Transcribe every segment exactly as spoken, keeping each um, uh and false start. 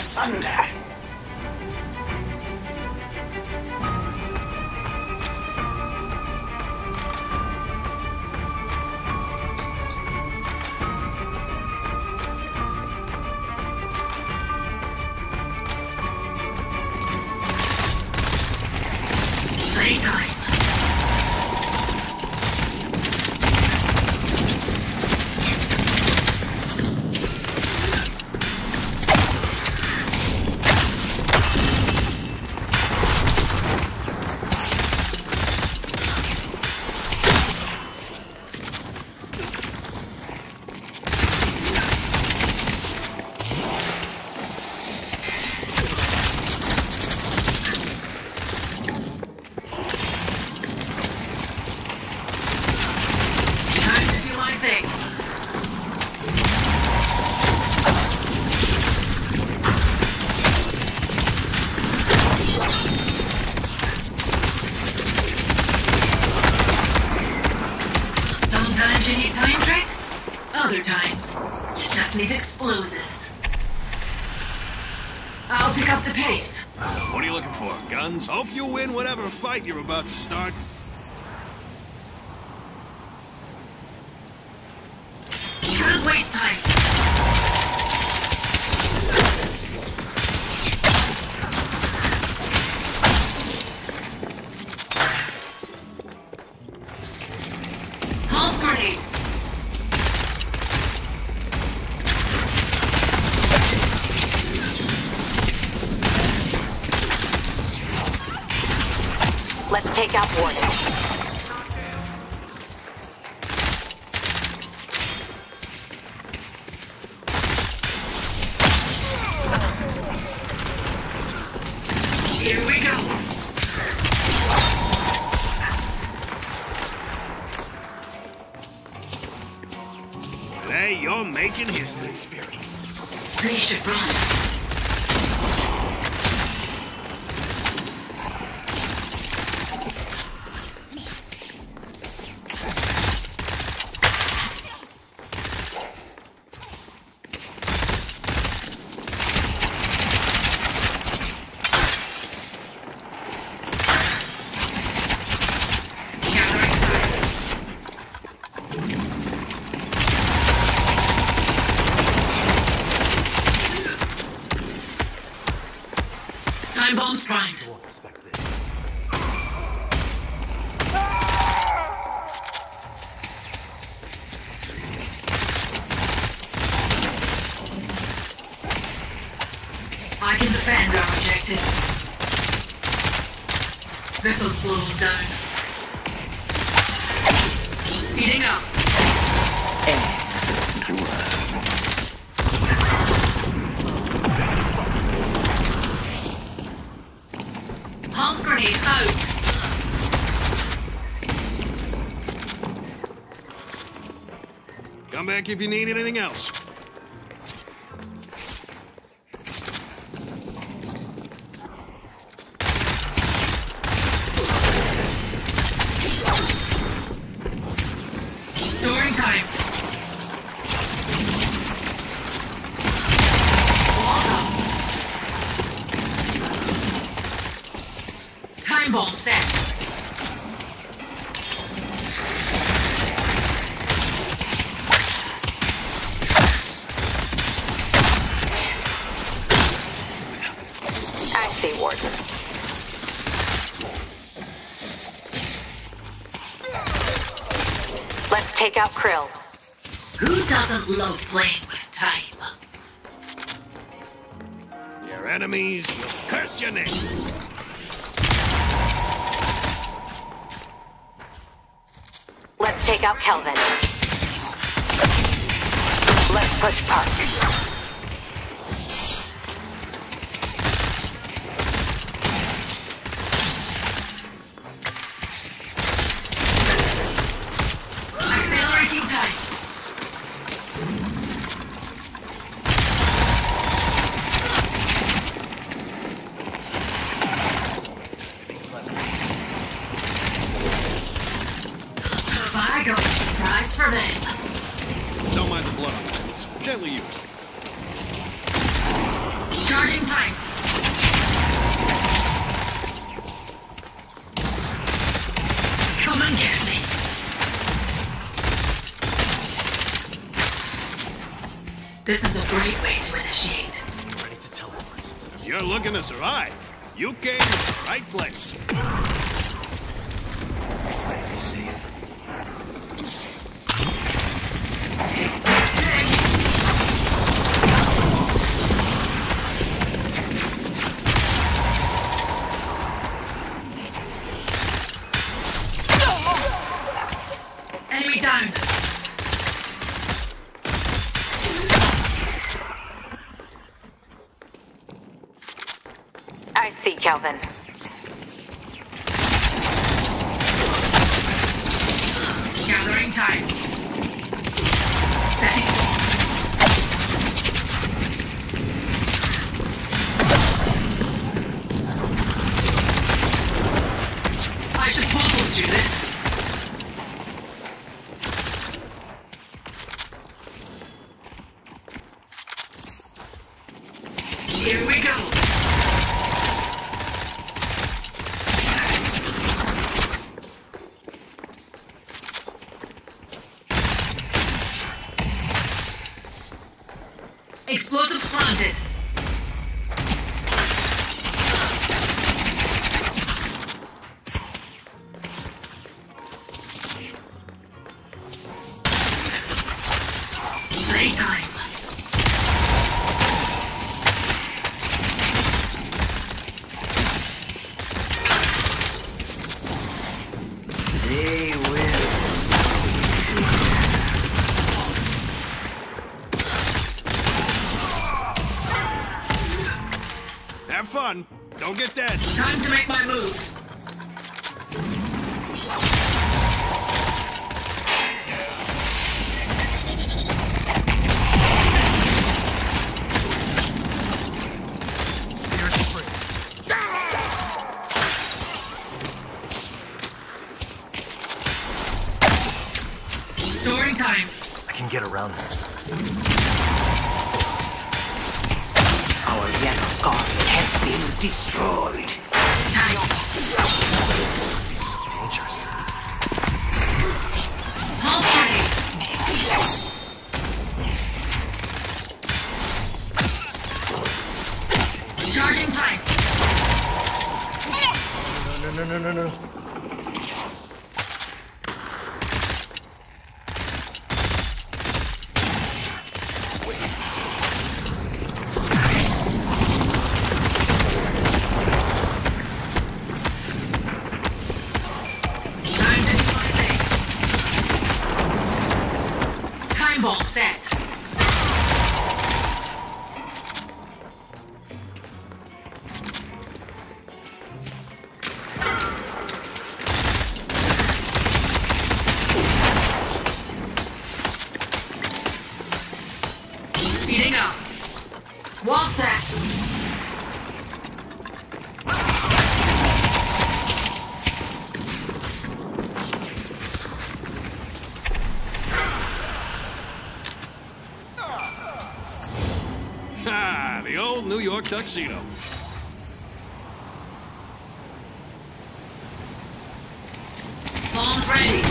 asunder. Playtime. Sometimes you need time tricks, other times you just need explosives. I'll pick up the pace. What are you looking for? Guns? Hope you win whatever fight you're about to start. Couldn't waste time. Pulse grenade. Let's take out warning. Here we go. Today, you're making history. They should run. Time bombs primed. I can defend our objectives. This'll slow them down. Speeding up. Excellent work. Pulse grenade out. Come back if you need anything else. Storing time. Walls up. Time bomb set. I see, Warden. Let's take out Krill. Who doesn't love playing with time? Your enemies will curse your names. Let's take out Kelvin. Let's push Park. Accelerating time. Have I got a surprise for them? Don't mind the blood on my hands. Gently used. Charging time. Come and get me. This is a great way to initiate. Ready to teleport. If you're looking to survive, you came to the right place. Tick, tick, tick. Enemy down. I see, Kelvin. Gathering time. Setting. I should follow through this. Here we go. Explosives planted. Playtime. They will. Have fun. Don't get dead. Time to make my move. Spirit free. Storing time. I can get around them. Our Yellow God has been destroyed. Time. Being so dangerous. Pulse ready. Charging time. No, no, no, no, no, no. Time to do my thing. Time bomb set. Speeding up. Wall set. Ha! The old New York tuxedo. Bombs ready.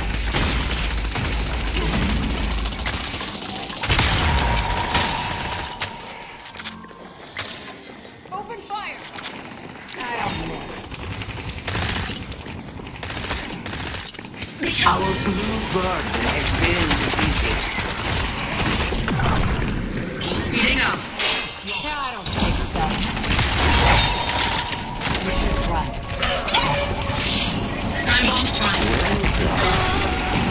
Open fire! Our blue bird has been defeated. Speeding up. I don't think so. We should run. Time bombs front.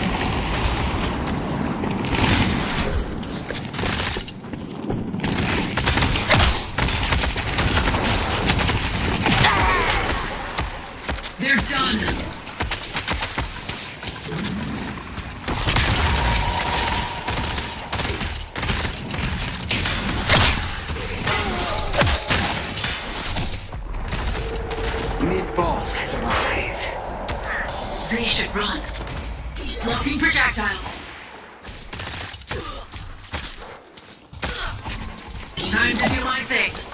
They're done. Mid-boss has arrived. They should run. Blocking projectiles. Time to do my thing.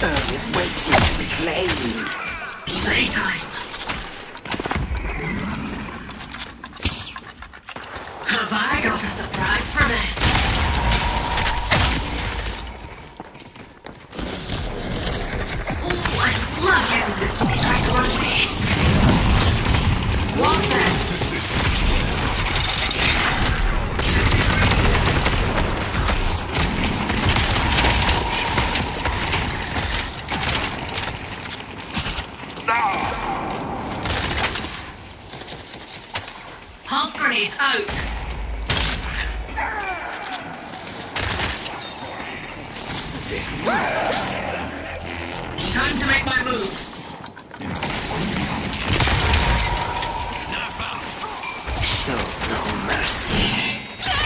Earth is waiting to be claimed. Playtime. Have I got a surprise for them? Oh, I love using this when they try to run away. Wall set. Pulse grenades out. It works. Time to make my move. Show no mercy.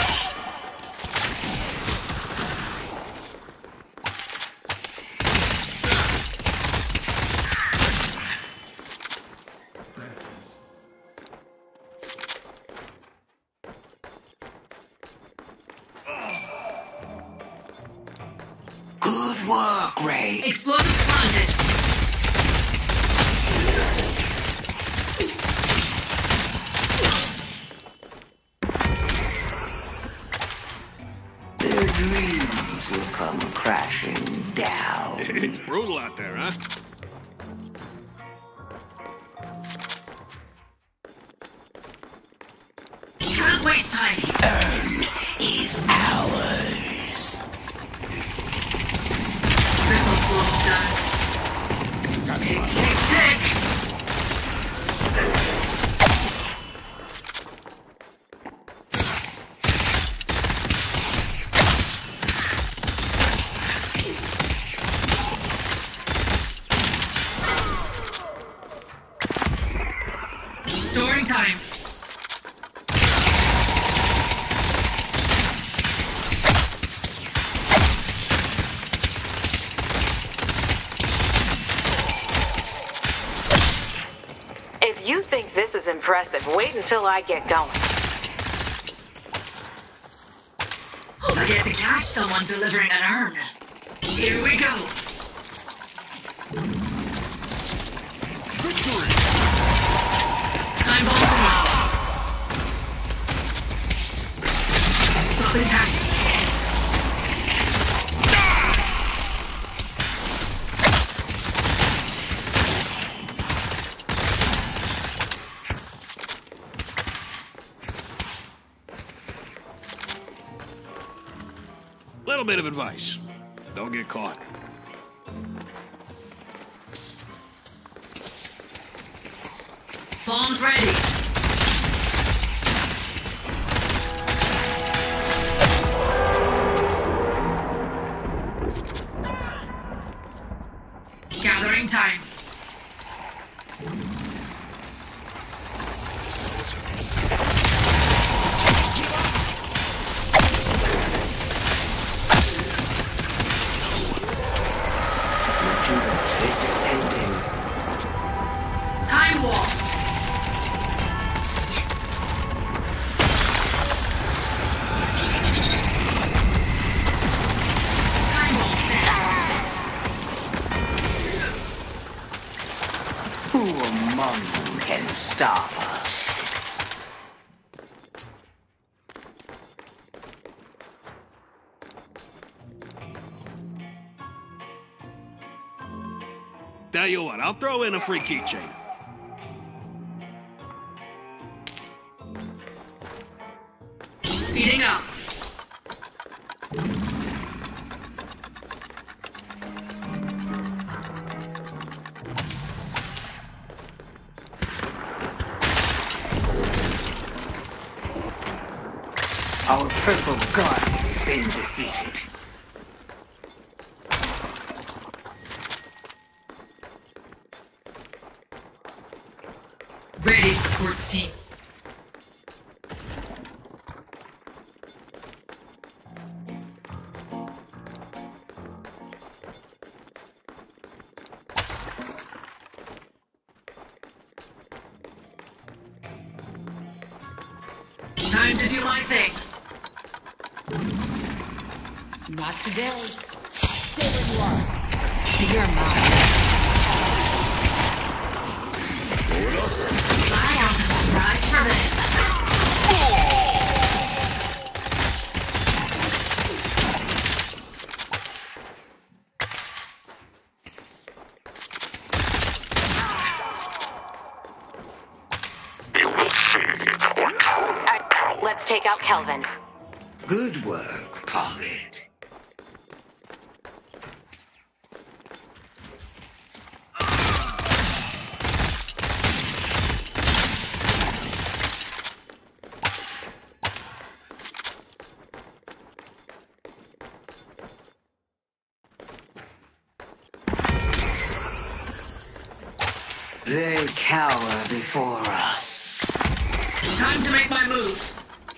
Good work, Ray. Explosives planted. Their dreams will come crashing down. It's brutal out there, huh? Can't waste time. Earn is ours. This'll slow them down. Tick, tick, tick. Storing time. If you think this is impressive, wait until I get going. I get to catch someone delivering an urn. Here we go. Time bomb from out. Stopping time. Little bit of advice. Don't get caught. Bombs ready. Gathering time. Is descending. Time wall. Time wall set. Who among you can stop us? Tell you what, I'll throw in a free keychain. Speeding up. Our purple god has been defeated. Ready, support team. Time to do my thing. Not today. Stay where you are. You're mine. I want a surprise for them. Alright, let's take out Kelvin. Good work, Pocket. They cower before us. Time to make my move.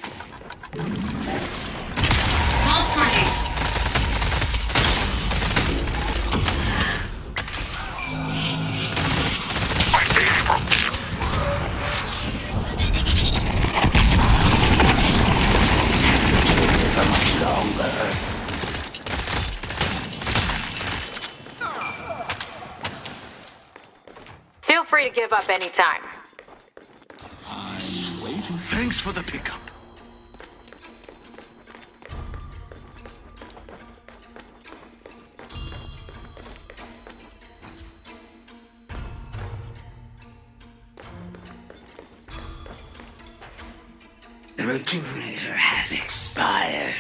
Pulse grenade. For much longer. Feel free to give up anytime. I'm waiting. Thanks for the pickup. The rejuvenator has expired.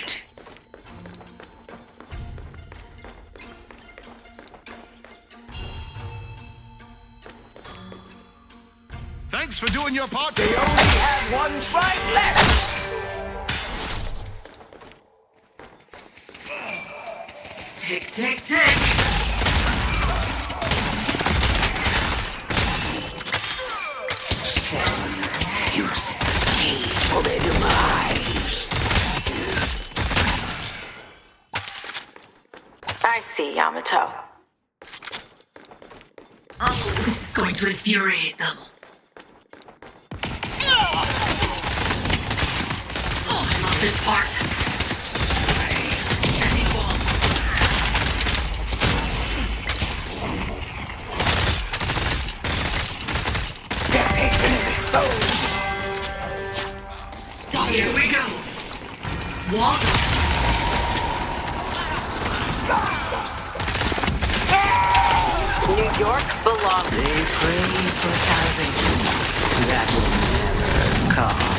Thanks for doing your part. They only have one fight left! Tick, tick, tick. Seven use the stage for their demise. I see, Yamato. Oh, this is going to infuriate them. Oh, I love this part. Anti-bomb. Here we go. Walls up. New York belongs. They pray for salvation. That will never come.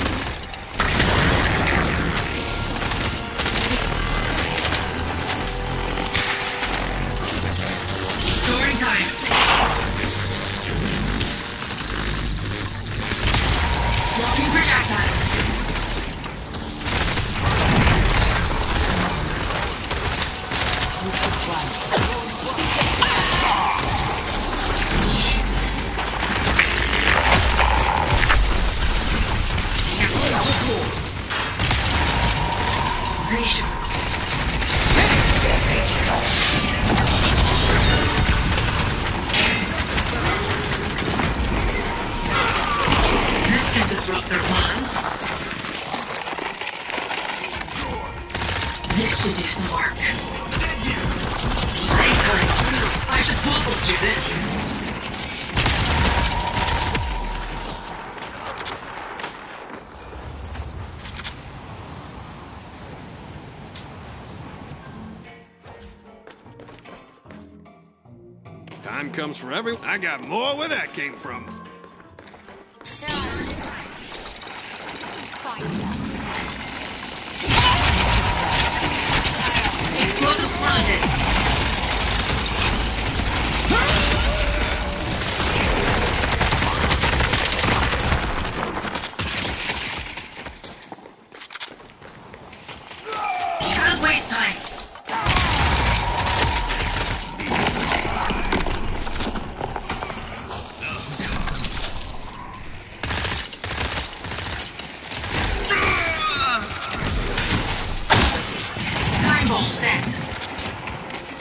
Story time. Blocking projectiles. Vision. This can disrupt their plans. This should do some work. Playtime. I should swaddle through this. Time comes for every. I got more where that came from. Explosives planted. Can't waste time. Time bomb set.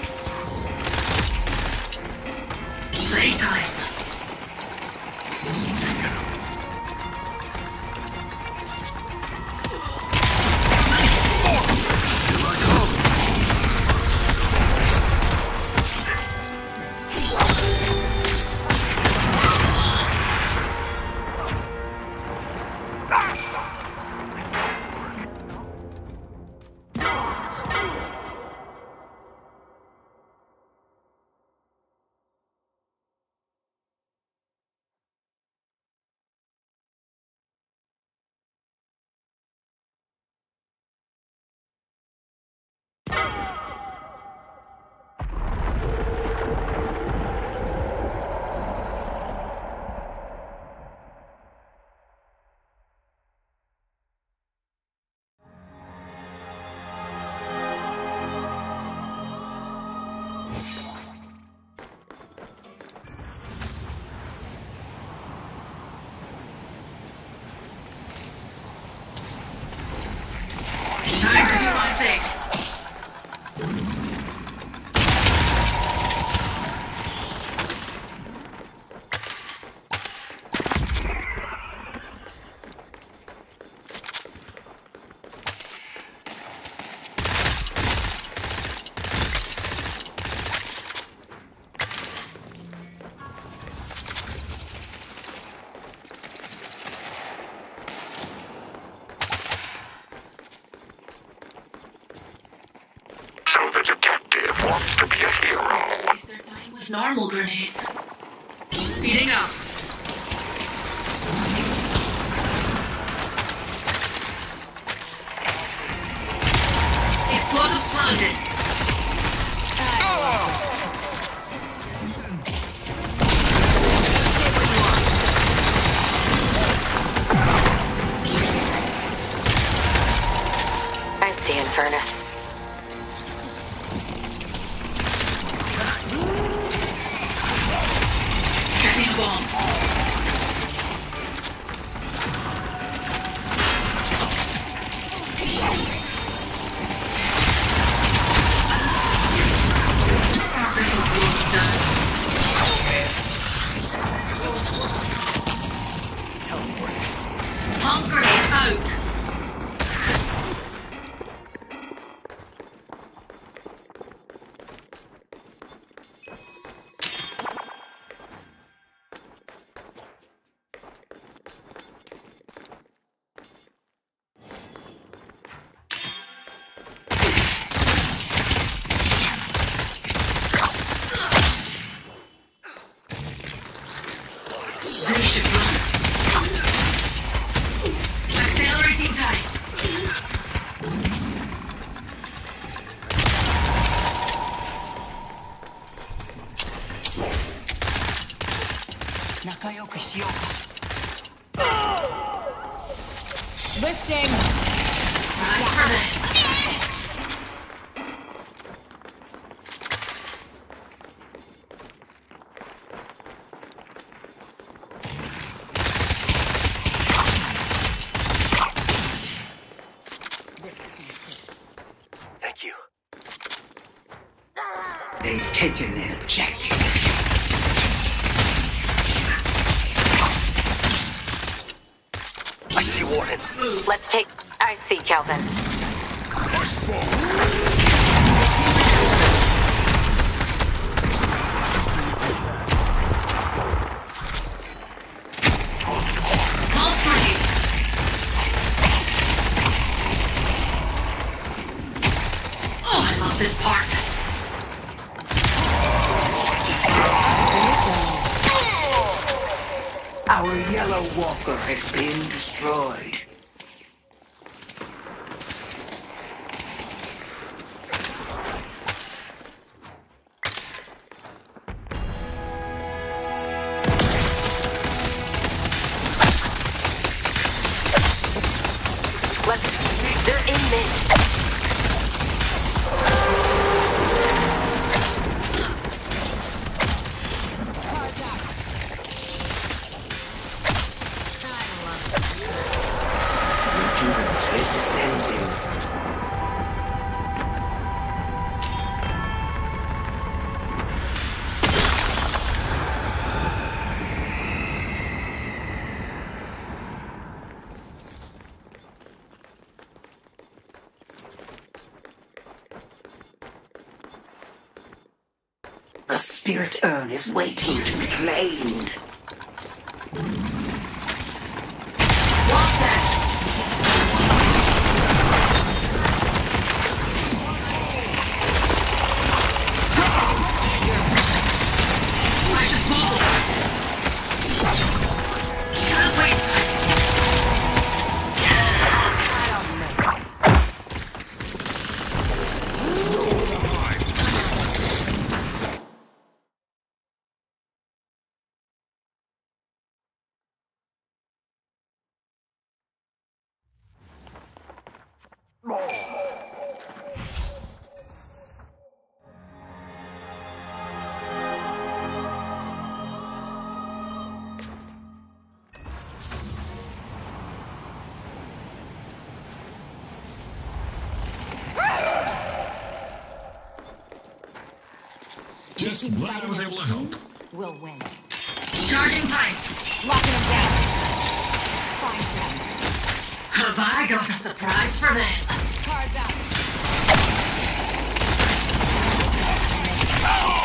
normal grenades. Speeding up. Explosives planted. I see Infernus. Setting a bomb. This will slow me down. Pulse grenade out. They should run. Accelerating time. Nakayoku shiyou ka. Lifting. Surprise for them. Thank you. They've taken an objective. I see Warden. Let's take... I see, Kelvin. Pulse grenade. Oh, I love this part. Our yellow walker has been destroyed. Let's... They're in this. Rejuvenate is descending. The spirit urn is waiting to be claimed. Well set. I should move. Can't waste time. Just glad I was able to help. We'll win. Charging time. Locking them down. Find them. Have I got a surprise for them? Cards out.